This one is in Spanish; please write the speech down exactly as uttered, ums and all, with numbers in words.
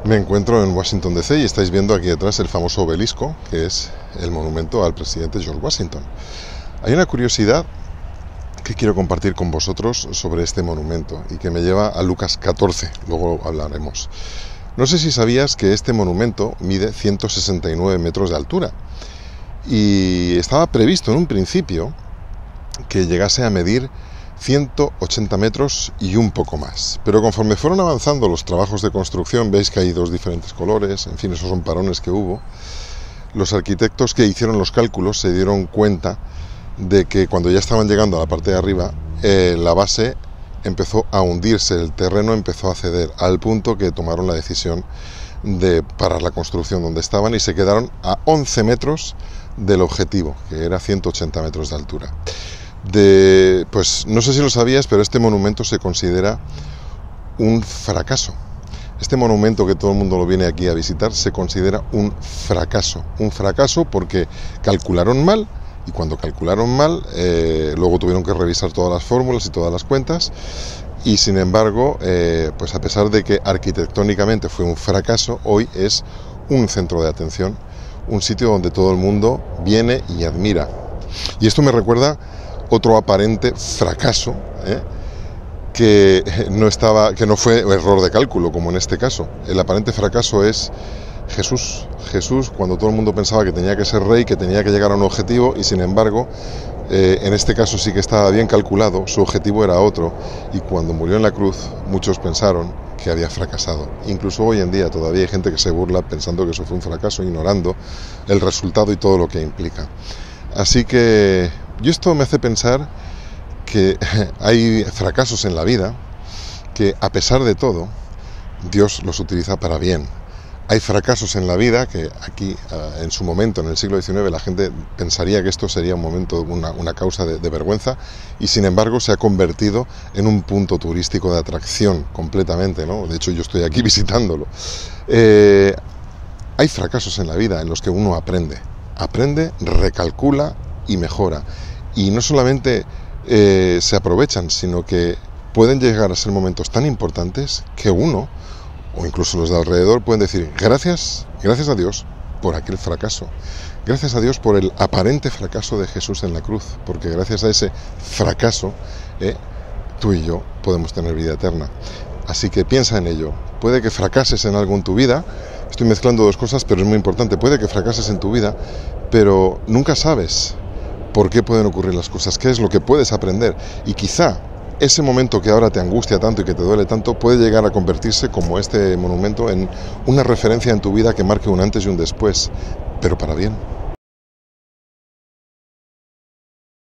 Me encuentro en Washington D C y estáis viendo aquí detrás el famoso obelisco, que es el monumento al presidente George Washington. Hay una curiosidad que quiero compartir con vosotros sobre este monumento y que me lleva a Lucas catorce, luego hablaremos. No sé si sabías que este monumento mide ciento sesenta y nueve metros de altura y estaba previsto en un principio que llegase a medir ciento ochenta metros y un poco más. Pero conforme fueron avanzando los trabajos de construcción, veis que hay dos diferentes colores, en fin, esos son parones que hubo. Los arquitectos que hicieron los cálculos se dieron cuenta de que cuando ya estaban llegando a la parte de arriba, eh, la base empezó a hundirse, el terreno empezó a ceder, al punto que tomaron la decisión de parar la construcción donde estaban y se quedaron a once metros del objetivo, que era ciento ochenta metros de altura. De, pues no sé si lo sabías, pero este monumento se considera un fracaso. Este monumento, que todo el mundo lo viene aquí a visitar, se considera un fracaso. Un fracaso porque calcularon mal, y cuando calcularon mal, eh, luego tuvieron que revisar todas las fórmulas y todas las cuentas, y sin embargo, eh, pues a pesar de que arquitectónicamente fue un fracaso, hoy es un centro de atención, un sitio donde todo el mundo viene y admira. Y esto me recuerda otro aparente fracaso, ¿eh? que no estaba, que no fue error de cálculo, como en este caso. El aparente fracaso es Jesús. Jesús, cuando todo el mundo pensaba que tenía que ser rey, que tenía que llegar a un objetivo, y sin embargo, eh, en este caso sí que estaba bien calculado, su objetivo era otro, y cuando murió en la cruz, muchos pensaron que había fracasado. Incluso hoy en día todavía hay gente que se burla pensando que eso fue un fracaso, ignorando el resultado y todo lo que implica. Así que y esto me hace pensar que hay fracasos en la vida que, a pesar de todo, Dios los utiliza para bien. Hay fracasos en la vida que aquí, en su momento, en el siglo diecinueve, la gente pensaría que esto sería un momento, una, una causa de, de vergüenza, y sin embargo se ha convertido en un punto turístico de atracción completamente, ¿no? De hecho, yo estoy aquí visitándolo. Eh, hay fracasos en la vida en los que uno aprende. Aprende, recalcula y mejora. Y no solamente eh, se aprovechan, sino que pueden llegar a ser momentos tan importantes que uno, o incluso los de alrededor, pueden decir gracias, gracias a Dios por aquel fracaso. Gracias a Dios por el aparente fracaso de Jesús en la cruz, porque gracias a ese fracaso eh, tú y yo podemos tener vida eterna. Así que piensa en ello. Puede que fracases en algo en tu vida. Estoy mezclando dos cosas, pero es muy importante. Puede que fracases en tu vida, pero nunca sabes por qué pueden ocurrir las cosas, qué es lo que puedes aprender. Y quizá ese momento que ahora te angustia tanto y que te duele tanto puede llegar a convertirse, como este monumento, en una referencia en tu vida que marque un antes y un después, pero para bien.